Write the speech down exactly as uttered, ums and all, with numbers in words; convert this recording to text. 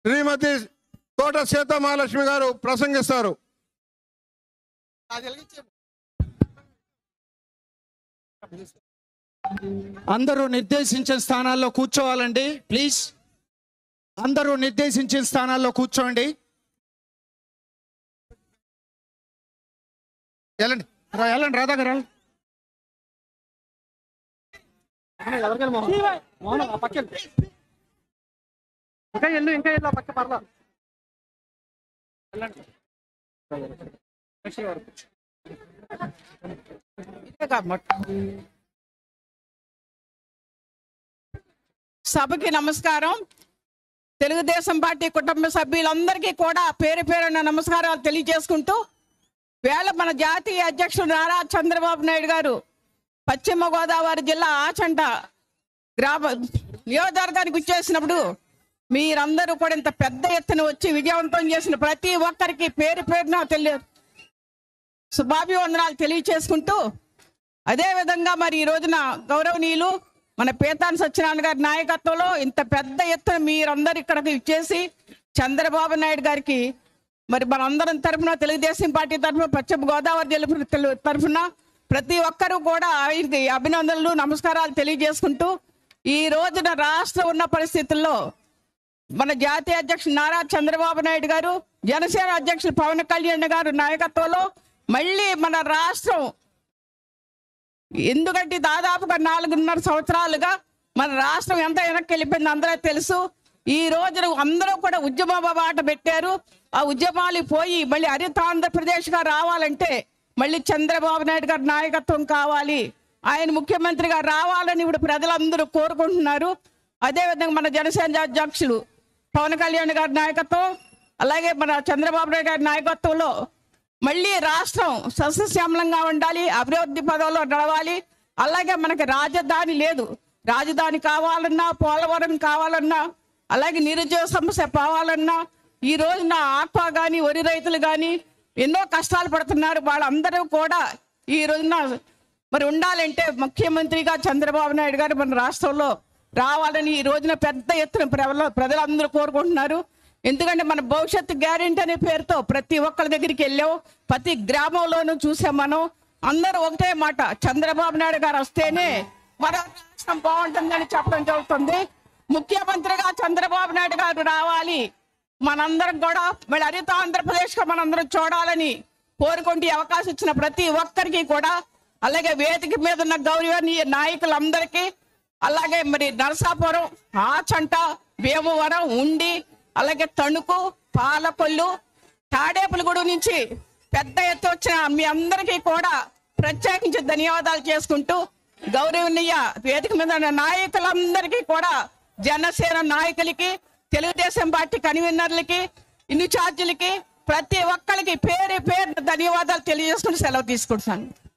శ్రీమతి తోట సీతమహాలక్ష్మి గారు ప్రసంగిస్తారు. అందరూ నిర్దేశించిన స్థానాల్లో కూర్చోవాలండి. ప్లీజ్ అందరూ నిర్దేశించిన స్థానాల్లో కూర్చోండి. వెళ్ళండి వెళ్ళండి రాధా గారు ఇంకా ఎల్లు ఇంకా ఎల్లు పక్క పర్లా సభకి నమస్కారం. తెలుగుదేశం పార్టీ కుటుంబ సభ్యులందరికీ కూడా పేరు పేరున నమస్కారాలు తెలియజేసుకుంటూ, వేళ మన జాతీయ అధ్యక్షుడు నారా చంద్రబాబు నాయుడు గారు పశ్చిమ గోదావరి జిల్లా ఆచంట గ్రామ నియోజకవర్గానికి వచ్చేసినప్పుడు మీరందరూ కూడా ఇంత పెద్ద ఎత్తున వచ్చి విజయవంతం చేసిన ప్రతి ఒక్కరికి పేరు పేరున తెలియ శుభాభివందనాలు తెలియచేసుకుంటూ, అదేవిధంగా మరి ఈ రోజున గౌరవనీయులు మన పీతాన్ సత్యనారాయణ గారి నాయకత్వంలో ఇంత పెద్ద ఎత్తున మీరందరూ ఇక్కడికి ఇచ్చేసి చంద్రబాబు నాయుడు గారికి మరి మనందరం తరఫున, తెలుగుదేశం పార్టీ తరఫున, పశ్చిమ గోదావరి జిల్లా తరఫున ప్రతి ఒక్కరూ కూడా ఆయనకి అభినందనలు నమస్కారాలు తెలియజేసుకుంటూ, ఈ రోజున రాష్ట్రం ఉన్న పరిస్థితుల్లో మన జాతీయ అధ్యక్షుడు నారా చంద్రబాబు నాయుడు గారు, జనసేన అధ్యక్షులు పవన్ కళ్యాణ్ గారు నాయకత్వంలో మళ్ళీ మన రాష్ట్రం, ఎందుకంటే దాదాపుగా నాలుగున్నర సంవత్సరాలుగా మన రాష్ట్రం ఎంత వెనక్కి వెళ్ళిపోయింది అందరూ తెలుసు. ఈ రోజున అందరూ కూడా ఉద్యమ బాట పెట్టారు. ఆ ఉద్యమాలు పోయి మళ్ళీ హరిత ఆంధ్రప్రదేశ్గా రావాలంటే మళ్ళీ చంద్రబాబు నాయుడు గారి నాయకత్వం కావాలి, ఆయన ముఖ్యమంత్రిగా రావాలని ఇప్పుడు ప్రజలందరూ కోరుకుంటున్నారు. అదేవిధంగా మన జనసేన అధ్యక్షులు పవన్ కళ్యాణ్ గారి నాయకత్వం, అలాగే మన చంద్రబాబు నాయుడు గారి నాయకత్వంలో మళ్ళీ రాష్ట్రం సస్యశ్యామలంగా ఉండాలి, అభివృద్ధి పదంలో నడవాలి. అలాగే మనకి రాజధాని లేదు, రాజధాని కావాలన్నా, పోలవరం కావాలన్నా, అలాగే నిరుద్యోగ సమస్య పోవాలన్నా, ఈ రోజున ఆక్వా కానీ వరి రైతులు కానీ ఎన్నో కష్టాలు పడుతున్నారు. వాళ్ళందరూ కూడా ఈ రోజున మరి ఉండాలంటే ముఖ్యమంత్రిగా చంద్రబాబు నాయుడు గారు మన రాష్ట్రంలో రావాలని ఈ రోజున పెద్ద ఎత్తున ప్రజలందరూ కోరుకుంటున్నారు. ఎందుకంటే మన భవిష్యత్తు గ్యారెంటీ అనే పేరుతో ప్రతి ఒక్కరి దగ్గరికి వెళ్ళాం, ప్రతి గ్రామంలోనూ చూసాం. మనం అందరూ ఒకటే మాట, చంద్రబాబు నాయుడు గారు వస్తేనే మన రాష్ట్రం బాగుంటుందని చెప్పడం జరుగుతుంది. ముఖ్యమంత్రిగా చంద్రబాబు నాయుడు గారు రావాలి, మనందరం కూడా మళ్ళీ హరిత ఆంధ్రప్రదేశ్గా మనందరం చూడాలని కోరుకుంటూ అవకాశం ఇచ్చిన ప్రతి ఒక్కరికి కూడా, అలాగే వేదిక మీద ఉన్న గౌరవనీయ నాయకులందరికీ, అలాగే మరి నరసాపురం, ఆచంట, భీమవరం, ఉండి, అలాగే తణుకు, పాలకొల్లు, తాడేపల్లిగూడెం నుంచి పెద్ద ఎత్తు వచ్చిన మీ అందరికీ కూడా ప్రత్యేకించి ధన్యవాదాలు చేసుకుంటూ, గౌరవనీయ వేదిక మీద ఉన్న నాయకులందరికీ కూడా, జనసేన నాయకులకి, తెలుగుదేశం పార్టీ కన్వీనర్లకి, ఇన్ఛార్జీలకి, ప్రతి ఒక్కరికి పేరు పేరు ధన్యవాదాలు తెలియజేసుకుని సెలవు తీసుకుంటున్నాను.